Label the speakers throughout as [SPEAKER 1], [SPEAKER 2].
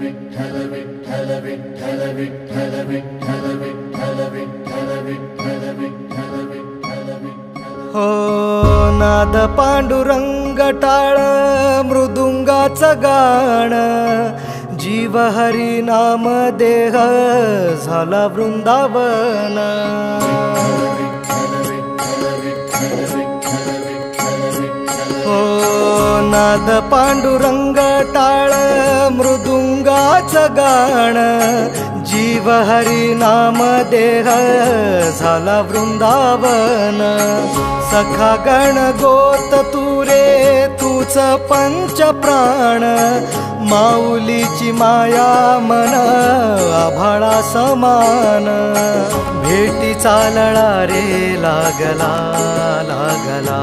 [SPEAKER 1] विठ्ठल विठ्ठल विठ्ठल विठ्ठल विठ्ठल विठ्ठल विठ्ठल विठ्ठल विठ्ठल विठ्ठल
[SPEAKER 2] हो नाद पांडुरंग टाळ मृदुंगाचं गाण जीव हरी नाम देह झाला वृंदावन हो नाद पांडुरंग टाळ मृदुंगाचं गाण जीव हरी नाम देह झाला वृंदावन सखा गण गोत तुरे तूच पंच प्राण माऊलीची माया मन आभाळा समान भेटी चालळा रे लागला लागला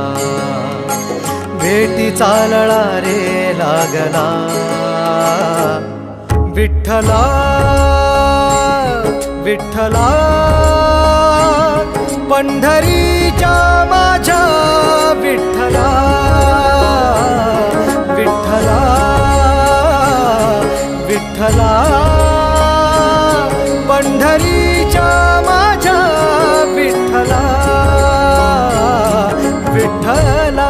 [SPEAKER 2] भेटी चालळा रे लागला विठ्ठला विठ्ठला पंढरीच्या माझ्या विठ्ठला विठ्ठला विठ्ठला पंढरीच्या माझ्या विठ्ठला विठ्ठला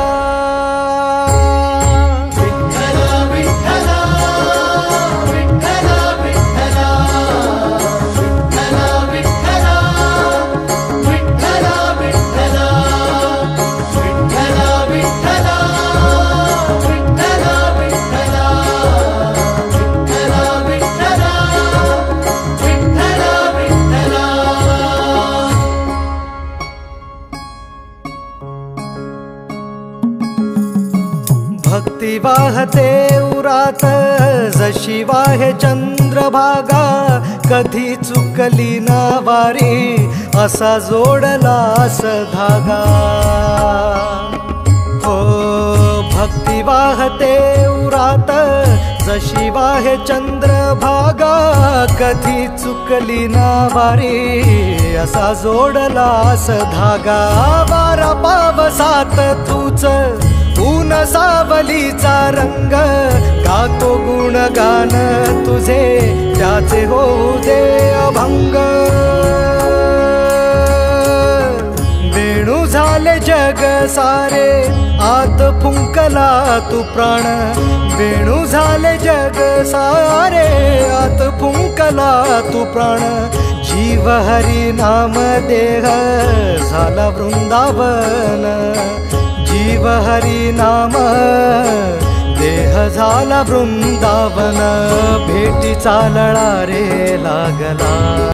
[SPEAKER 2] भक्ती वाहते उरात जशी वाहे चंद्रभागा कधी चुकली ना वारी असा जोडलास धागा हो भक्ती वाहते उरात जशी वाहे चंद्रभागा कधी चुकली ना वारी असा जोडलास धागा वारा पावसात तूच ऊन सावलीचा रंग गातो गुणगान तुझे त्याचे होऊ दे अभंग वेणू झाले जग सारे आत फुंकला तू प्राण वेणू झाले जग सारे आत फुंकला तू प्राण जीव हरी नाम देह झाला वृंदावन जीव हरी नाम देह झाला वृंदावन भेटी चालळा रे लागला।